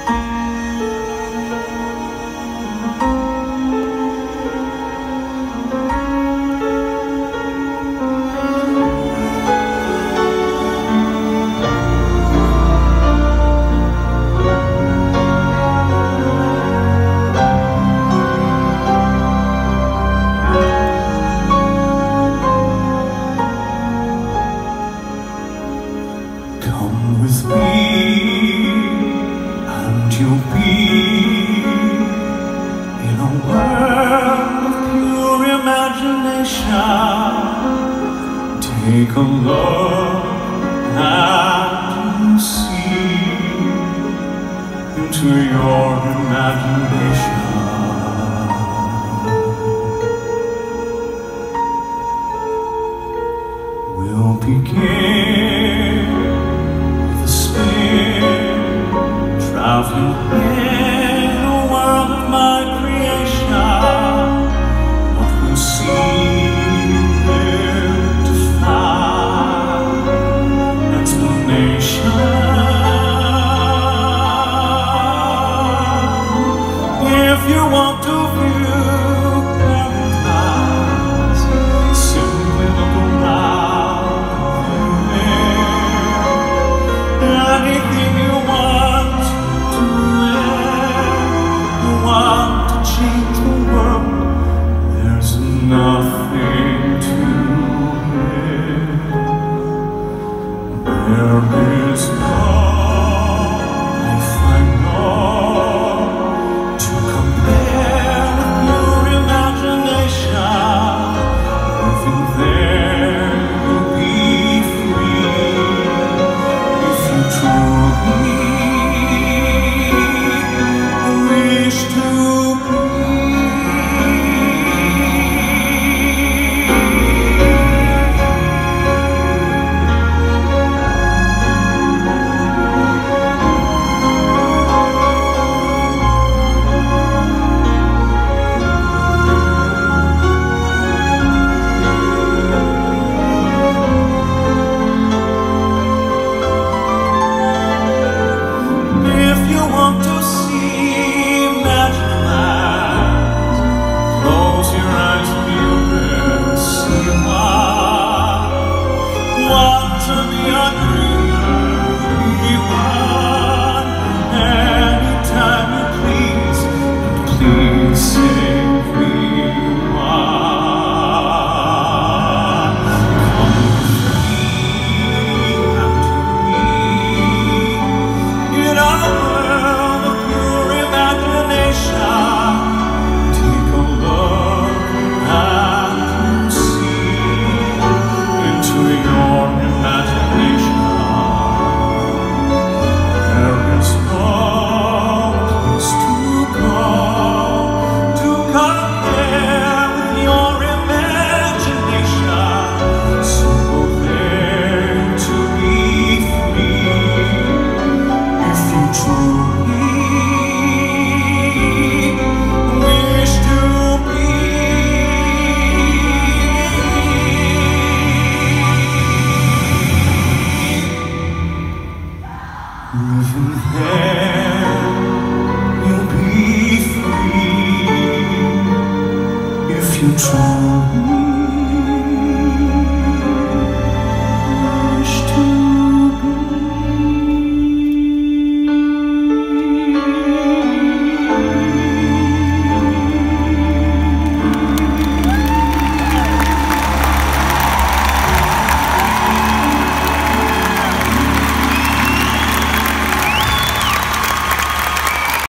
Come with me, and you'll be in a world of pure imagination. Take a look and you see into your imagination. We'll begin traveling in a world of my creation. What we'll see will defy explanation. If you want to view paradise, simply look around there. Anything you want to change the world, there's nothing to it. There is no life I know to compare with your imagination. Living there, you'll be free if you truly wish to. Living there, you'll be free if you try.